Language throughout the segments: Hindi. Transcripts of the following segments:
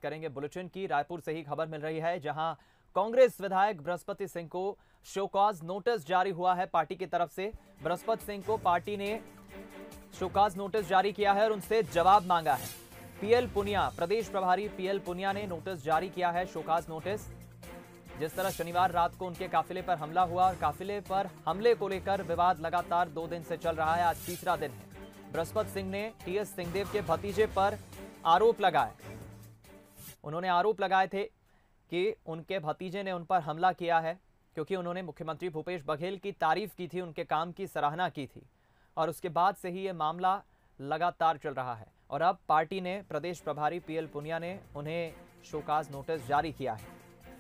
करेंगे बुलेटिन की। रायपुर से ही खबर मिल रही है, जहां कांग्रेस विधायक बृहस्पति सिंह को शोकॉज नोटिस जारी हुआ है पार्टी की तरफ से। बृहस्पति सिंह को पार्टी ने शोकॉज नोटिस जारी किया है और उनसे जवाब मांगा है। पीएल पुनिया, प्रदेश प्रभारी पीएल पुनिया ने नोटिस जारी किया है, शोकॉज नोटिस। जिस तरह शनिवार रात को उनके काफिले पर हमला हुआ और काफिले पर हमले को लेकर विवाद लगातार 2 दिन से चल रहा है, आज तीसरा दिन है। बृहस्पति सिंह ने टीएस सिंहदेव के भतीजे पर आरोप लगाए। उन्होंने आरोप लगाए थे कि उनके भतीजे ने उन पर हमला किया है, क्योंकि उन्होंने मुख्यमंत्री भूपेश बघेल की तारीफ की थी, उनके काम की सराहना की थी, और उसके बाद से ही ये मामला लगातार चल रहा है। और अब पार्टी ने, प्रदेश प्रभारी पीएल पुनिया ने उन्हें शोकॉज नोटिस जारी किया है।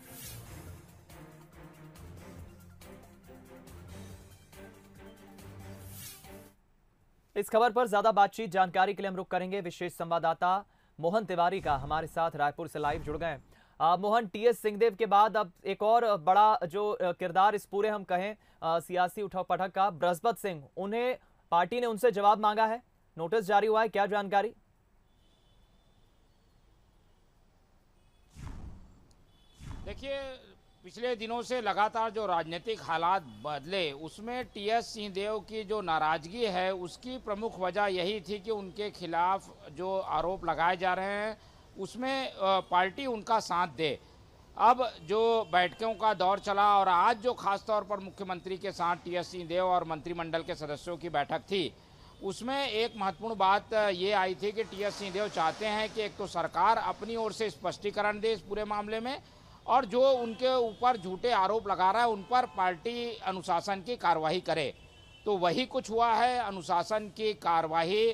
इस खबर पर ज्यादा बातचीत, जानकारी के लिए हम रुख करेंगे विशेष संवाददाता मोहन तिवारी का, हमारे साथ रायपुर से लाइव जुड़ गए। मोहन, टीएस सिंहदेव के बाद अब एक और बड़ा जो किरदार इस पूरे हम कहें सियासी उठक पटक का, बृहस्पति सिंह, उन्हें पार्टी ने उनसे जवाब मांगा है, नोटिस जारी हुआ है, क्या जानकारी? देखिए, पिछले दिनों से लगातार जो राजनीतिक हालात बदले, उसमें टीएस सिंहदेव की जो नाराजगी है, उसकी प्रमुख वजह यही थी कि उनके खिलाफ जो आरोप लगाए जा रहे हैं उसमें पार्टी उनका साथ दे। अब जो बैठकों का दौर चला और आज जो खास तौर पर मुख्यमंत्री के साथ टीएस सिंहदेव और मंत्रिमंडल के सदस्यों की बैठक थी, उसमें एक महत्वपूर्ण बात ये आई थी कि टीएस सिंहदेव चाहते हैं कि एक तो सरकार अपनी ओर से स्पष्टीकरण दे इस पूरे मामले में, और जो उनके ऊपर झूठे आरोप लगा रहा है उन पर पार्टी अनुशासन की कार्रवाई करे। तो वही कुछ हुआ है, अनुशासन की कार्रवाई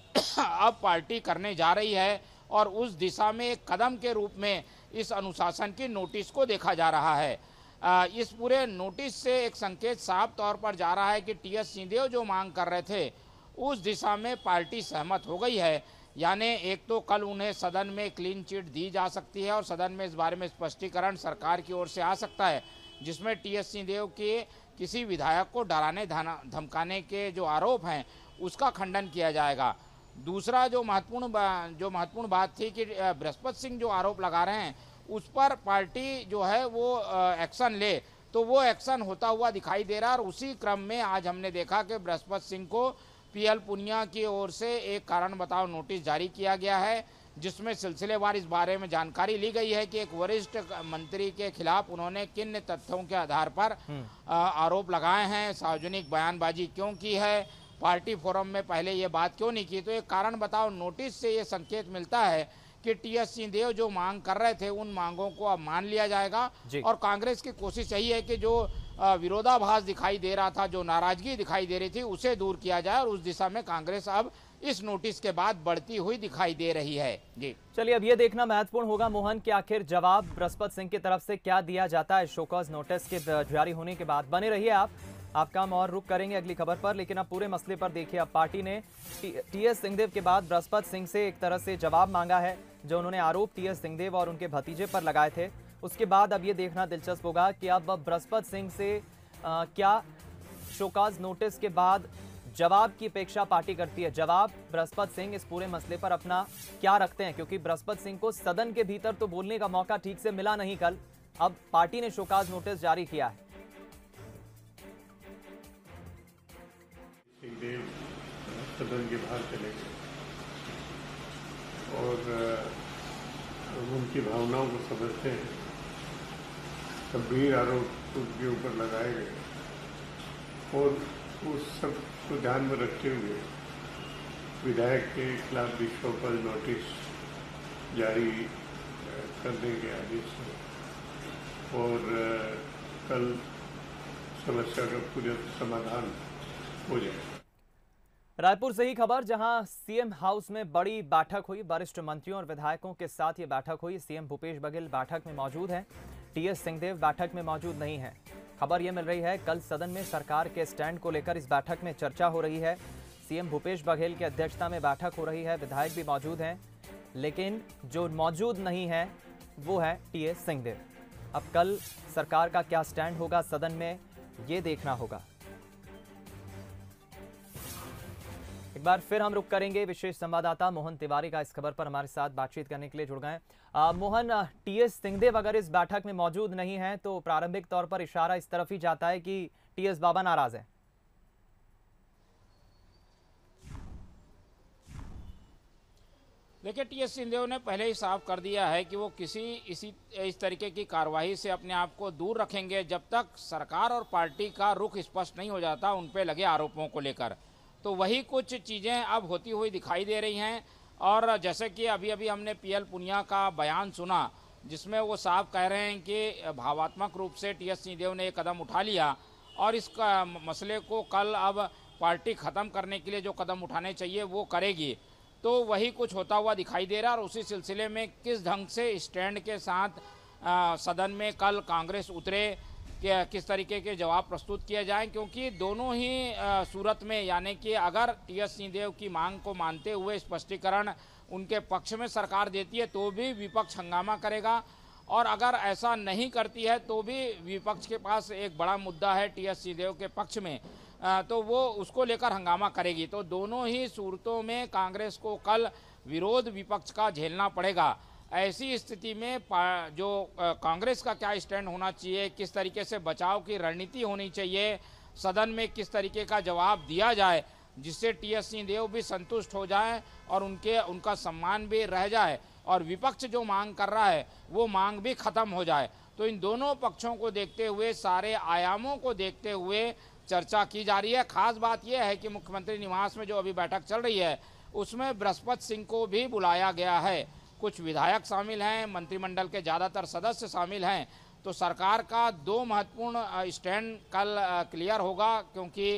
अब पार्टी करने जा रही है, और उस दिशा में एक कदम के रूप में इस अनुशासन की नोटिस को देखा जा रहा है। इस पूरे नोटिस से एक संकेत साफ तौर पर जा रहा है कि टीएस सिंहदेव जो मांग कर रहे थे उस दिशा में पार्टी सहमत हो गई है। यानी एक तो कल उन्हें सदन में क्लीन चिट दी जा सकती है और सदन में इस बारे में स्पष्टीकरण सरकार की ओर से आ सकता है, जिसमें टीएस सिंहदेव के किसी विधायक को डराने धमकाने के जो आरोप हैं उसका खंडन किया जाएगा। दूसरा जो महत्वपूर्ण बात थी कि बृहस्पति सिंह जो आरोप लगा रहे हैं उस पर पार्टी जो है वो एक्शन ले, तो वो एक्शन होता हुआ दिखाई दे रहा है। और उसी क्रम में आज हमने देखा कि बृहस्पति सिंह को पीएल पुनिया की ओर से एक कारण बताओ नोटिस जारी किया गया है, जिसमें सिलसिलेवार इस बारे में जानकारी ली गई है कि एक वरिष्ठ मंत्री के खिलाफ उन्होंने किन तथ्यों के आधार पर आरोप लगाए हैं, सार्वजनिक बयानबाजी क्यों की है, पार्टी फोरम में पहले ये बात क्यों नहीं की। तो एक कारण बताओ नोटिस से ये संकेत मिलता है कि टीएस सिंहदेव जो मांग कर रहे थे उन मांगों को अब मान लिया जाएगा, और कांग्रेस की कोशिश यही है कि जो विरोधाभास दिखाई दे रहा था, जो नाराजगी दिखाई दे रही थी, उसे दूर किया जाए, और उस दिशा में कांग्रेस अब इस नोटिस के बाद बढ़ती हुई दिखाई दे रही है। जी चलिए, अब ये देखना महत्वपूर्ण होगा मोहन कि आखिर जवाब बृहस्पति सिंह की तरफ से क्या दिया जाता है शोकॉज नोटिस के जारी होने के बाद। बने रहिए आपका हम और रुक करेंगे अगली खबर पर। लेकिन अब पूरे मसले पर देखिए, अब पार्टी ने टीएस सिंहदेव के बाद बृहस्पति सिंह से एक तरह से जवाब मांगा है, जो उन्होंने आरोप टीएस सिंहदेव और उनके भतीजे पर लगाए थे। उसके बाद अब ये देखना दिलचस्प होगा कि अब बृहस्पति सिंह से क्या शोकॉज नोटिस के बाद जवाब की अपेक्षा पार्टी करती है। जवाब बृहस्पति सिंह इस पूरे मसले पर अपना क्या रखते हैं, क्योंकि बृहस्पति सिंह को सदन के भीतर तो बोलने का मौका ठीक से मिला नहीं कल। अब पार्टी ने शोकॉज नोटिस जारी किया है। सिंहदेव सदन के बाहर चले गए और उनकी भावनाओं को समझते हैं। गंभीर आरोप उनके ऊपर लगाए गए और उस सब को ध्यान में रखते हुए विधायक के खिलाफ भी शोकॉज नोटिस जारी करने के आदेश है, और कल समस्या का पूरा समाधान हो जाए। रायपुर से ही खबर, जहां सीएम हाउस में बड़ी बैठक हुई, वरिष्ठ मंत्रियों और विधायकों के साथ ये बैठक हुई। सीएम भूपेश बघेल बैठक में मौजूद हैं, टीएस सिंहदेव बैठक में मौजूद नहीं है। खबर यह मिल रही है कल सदन में सरकार के स्टैंड को लेकर इस बैठक में चर्चा हो रही है। सीएम भूपेश बघेल की अध्यक्षता में बैठक हो रही है, विधायक भी मौजूद हैं, लेकिन जो मौजूद नहीं है वो है टीएस सिंहदेव। अब कल सरकार का क्या स्टैंड होगा सदन में, ये देखना होगा। एक एक बार फिर हम रुक करेंगे विशेष संवाददाता मोहन तिवारी का इस खबर पर हमारे साथ बातचीत करने के लिए जुड़ गए। मोहन, टीएस सिंहदेव अगर इस बैठक में मौजूद नहीं है तो प्रारंभिक तौर पर इशारा इस तरफ ही जाता है कि टीएस बाबा नाराज है। देखिए, टीएस सिंहदेव ने पहले ही साफ कर दिया है कि वो इस तरीके की कार्रवाई से अपने आप को दूर रखेंगे जब तक सरकार और पार्टी का रुख स्पष्ट नहीं हो जाता उन पे लगे आरोपों को लेकर। तो वही कुछ चीज़ें अब होती हुई दिखाई दे रही हैं। और जैसे कि अभी अभी हमने पीएल पुनिया का बयान सुना, जिसमें वो साफ कह रहे हैं कि भावात्मक रूप से टीएस सिंहदेव ने एक कदम उठा लिया और इस मसले को कल अब पार्टी ख़त्म करने के लिए जो कदम उठाने चाहिए वो करेगी। तो वही कुछ होता हुआ दिखाई दे रहा है। और उसी सिलसिले में किस ढंग से स्टैंड के साथ सदन में कल कांग्रेस उतरे, किस तरीके के जवाब प्रस्तुत किए जाएं, क्योंकि दोनों ही सूरत में, यानी कि अगर टीएस सिंहदेव की मांग को मानते हुए स्पष्टीकरण उनके पक्ष में सरकार देती है तो भी विपक्ष हंगामा करेगा, और अगर ऐसा नहीं करती है तो भी विपक्ष के पास एक बड़ा मुद्दा है टीएस सिंहदेव के पक्ष में, तो वो उसको लेकर हंगामा करेगी। तो दोनों ही सूरतों में कांग्रेस को कल विरोध विपक्ष का झेलना पड़ेगा। ऐसी स्थिति में जो कांग्रेस का क्या स्टैंड होना चाहिए, किस तरीके से बचाव की रणनीति होनी चाहिए, सदन में किस तरीके का जवाब दिया जाए जिससे टीएस सिंहदेव भी संतुष्ट हो जाए और उनका सम्मान भी रह जाए और विपक्ष जो मांग कर रहा है वो मांग भी खत्म हो जाए। तो इन दोनों पक्षों को देखते हुए, सारे आयामों को देखते हुए चर्चा की जा रही है। खास बात यह है कि मुख्यमंत्री निवास में जो अभी बैठक चल रही है उसमें बृहस्पति सिंह को भी बुलाया गया है। कुछ विधायक शामिल हैं, मंत्रिमंडल के ज़्यादातर सदस्य शामिल हैं। तो सरकार का दो महत्वपूर्ण स्टैंड कल क्लियर होगा, क्योंकि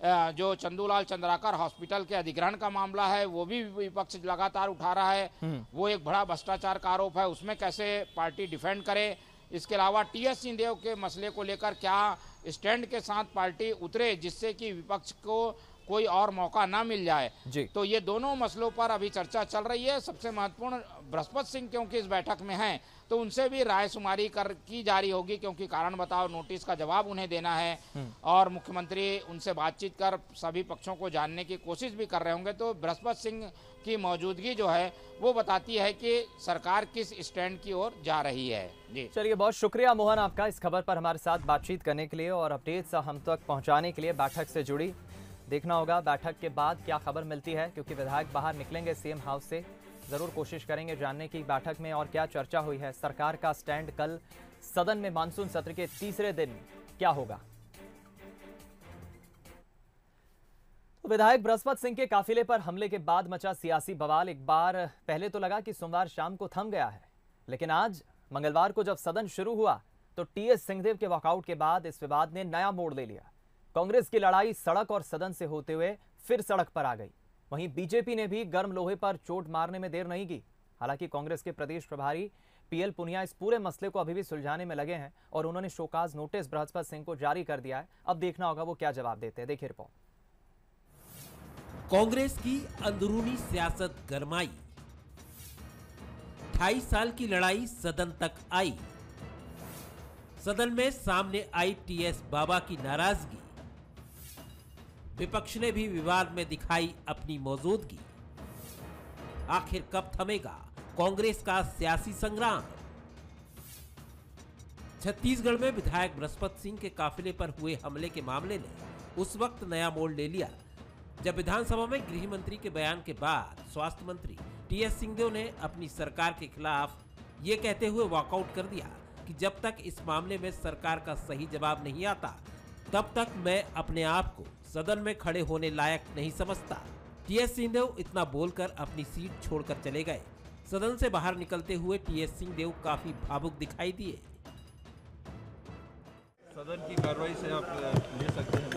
जो चंदूलाल चंद्राकर हॉस्पिटल के अधिग्रहण का मामला है वो भी विपक्ष लगातार उठा रहा है। वो एक बड़ा भ्रष्टाचार का आरोप है, उसमें कैसे पार्टी डिफेंड करे। इसके अलावा टीएस सिंहदेव के मसले को लेकर क्या स्टैंड के साथ पार्टी उतरे जिससे कि विपक्ष को कोई और मौका ना मिल जाए। तो ये दोनों मसलों पर अभी चर्चा चल रही है। सबसे महत्वपूर्ण बृहस्पति सिंह क्योंकि इस बैठक में हैं तो उनसे भी राय शुमारी की जारी होगी, क्योंकि कारण बताओ नोटिस का जवाब उन्हें देना है और मुख्यमंत्री उनसे बातचीत कर सभी पक्षों को जानने की कोशिश भी कर रहे होंगे। तो बृहस्पति सिंह की मौजूदगी जो है वो बताती है कि सरकार किस स्टैंड की ओर जा रही है। जी चलिए, बहुत शुक्रिया मोहन आपका इस खबर पर हमारे साथ बातचीत करने के लिए और अपडेट्स हम तक पहुंचाने के लिए। बैठक से जुड़ी देखना होगा बैठक के बाद क्या खबर मिलती है, क्योंकि विधायक बाहर निकलेंगे सीएम हाउस से। जरूर कोशिश करेंगे जानने की बैठक में और क्या चर्चा हुई है। सरकार का स्टैंड कल सदन में मानसून सत्र के तीसरे दिन क्या होगा। तो विधायक बृहस्पति सिंह के काफिले पर हमले के बाद मचा सियासी बवाल एक बार पहले तो लगा कि सोमवार शाम को थम गया है, लेकिन आज मंगलवार को जब सदन शुरू हुआ तो टीएस सिंहदेव के वॉकआउट के बाद इस विवाद ने नया मोड़ ले लिया। कांग्रेस की लड़ाई सड़क और सदन से होते हुए फिर सड़क पर आ गई। वहीं बीजेपी ने भी गर्म लोहे पर चोट मारने में देर नहीं की। हालांकि कांग्रेस के प्रदेश प्रभारी पीएल पुनिया इस पूरे मसले को अभी भी सुलझाने में लगे हैं और उन्होंने शोकाज नोटिस बृहस्पति सिंह को जारी कर दिया है। अब देखना होगा वो क्या जवाब देते हैं। देखिए रिपोर्ट। कांग्रेस की अंदरूनी सियासत गरमाई, 28 साल की लड़ाई सदन तक आई। सदन में सामने आई टीएस बाबा की नाराजगी। विपक्ष ने भी विवाद में दिखाई अपनी मौजूदगी। आखिर कब थमेगा कांग्रेस का सियासी संग्राम। छत्तीसगढ़ में विधायक बृहस्पति सिंह के काफिले पर हुए हमले के मामले ने उस वक्त नया मोड़ ले लिया जब विधानसभा में गृह मंत्री के बयान के बाद स्वास्थ्य मंत्री टीएस सिंहदेव ने अपनी सरकार के खिलाफ ये कहते हुए वॉकआउट कर दिया कि जब तक इस मामले में सरकार का सही जवाब नहीं आता तब तक मैं अपने आप को सदन में खड़े होने लायक नहीं समझता। टीएस सिंहदेव इतना बोलकर अपनी सीट छोड़कर चले गए। सदन से बाहर निकलते हुए टीएस सिंहदेव काफी भावुक दिखाई दिए। सदन की कार्रवाई से आप ले सकते हैं।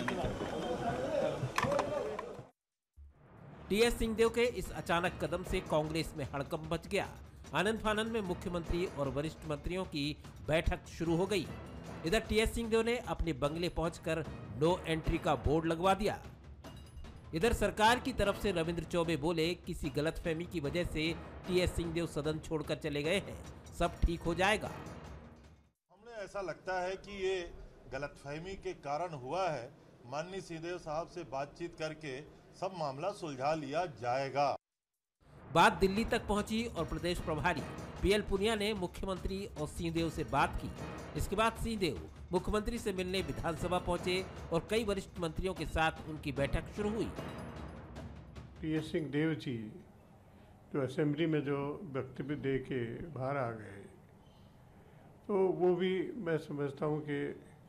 टीएस सिंहदेव के इस अचानक कदम से कांग्रेस में हड़कंप मच गया। आनंद फानंद में मुख्यमंत्री और वरिष्ठ मंत्रियों की बैठक शुरू हो गई। इधर टीएस सिंहदेव ने अपने बंगले पहुंचकर नो एंट्री का बोर्ड लगवा दिया। इधर सरकार की तरफ से रविंद्र चौबे बोले, किसी गलतफहमी की वजह से टीएस सिंहदेव सदन छोड़कर चले गए हैं, सब ठीक हो जाएगा। हमें ऐसा लगता है कि ये गलतफहमी के कारण हुआ है। माननीय सिंहदेव साहब से बातचीत करके सब मामला सुलझा लिया जाएगा। बात दिल्ली तक पहुंची और प्रदेश प्रभारी पीएल पुनिया ने मुख्यमंत्री और सिंहदेव से बात की। इसके बाद सिंहदेव मुख्यमंत्री से मिलने विधानसभा पहुंचे और कई वरिष्ठ मंत्रियों के साथ उनकी बैठक शुरू हुई। टीएस सिंहदेव जी जो असेंबली में जो वक्तव्य दे के बाहर आ गए, तो वो भी मैं समझता हूँ कि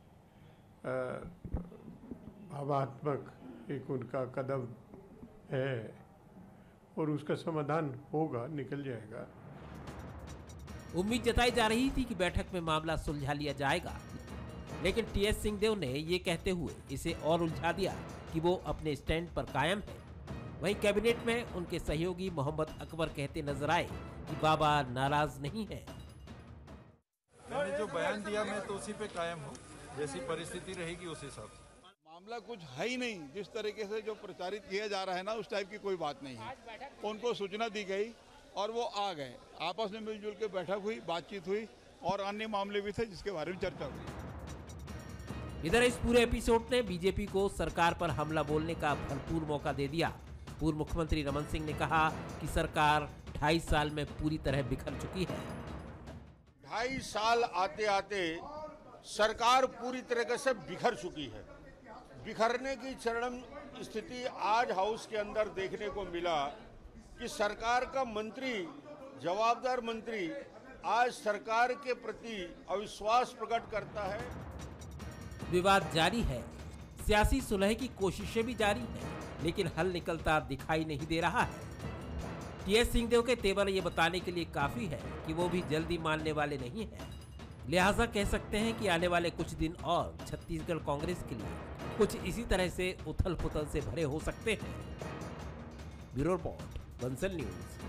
भावात्मक एक उनका कदम है और उसका समाधान होगा, निकल जाएगा। उम्मीद जताई जा रही थी कि बैठक में मामला सुलझा लिया जाएगा, लेकिन टीएस सिंहदेव ने ये कहते हुए इसे और उलझा दिया कि वो अपने स्टैंड पर कायम है। वहीं कैबिनेट में उनके सहयोगी मोहम्मद अकबर कहते नजर आए कि बाबा नाराज नहीं है। मैंने जो बयान दिया मैं तो उसी पे कायम हूँ, जैसी परिस्थिति रहेगी उस हिसाब से। मामला कुछ है ही नहीं, जिस तरीके से जो प्रचारित किया जा रहा है ना, उस टाइप की कोई बात नहीं है। उनको सूचना दी गई और वो आ गए, आपस में मिलजुल के बैठक हुई, बातचीत हुई और अन्य मामले भी थे जिसके बारे में चर्चा हुई। इधर इस पूरे एपिसोड ने बीजेपी को सरकार पर हमला बोलने का भरपूर मौका दे दिया। पूर्व मुख्यमंत्री रमन सिंह ने कहा कि सरकार 2.5 साल में पूरी तरह बिखर चुकी है। 2.5 साल आते आते सरकार पूरी तरीके से बिखर चुकी है। बिखरने की चरम स्थिति आज हाउस के अंदर देखने को मिला कि सरकार का मंत्री, जवाबदार मंत्री आज सरकार के प्रति अविश्वास प्रकट करता है। विवाद जारी है, सियासी सुलह की कोशिशें भी जारी हैं, लेकिन हल निकलता दिखाई नहीं दे रहा है। टीएस सिंहदेव के तेवर ये बताने के लिए काफी है कि वो भी जल्दी मानने वाले नहीं हैं। लिहाजा कह सकते हैं कि आने वाले कुछ दिन और छत्तीसगढ़ कांग्रेस के लिए कुछ इसी तरह से उथल पुथल से भरे हो सकते हैं। Bureau report, Bansal news.